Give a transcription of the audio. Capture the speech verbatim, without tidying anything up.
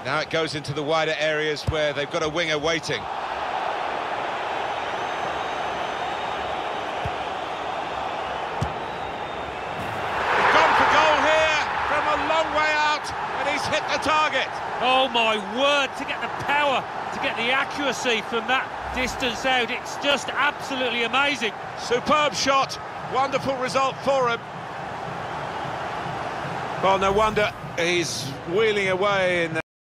Now it goes into the wider areas where they've got a winger waiting. Gone for goal here from a long way out, and he's hit the target. Oh my word, to get the power, to get the accuracy from that distance out, it's just absolutely amazing. Superb shot, wonderful result for him. Well, no wonder he's wheeling away in the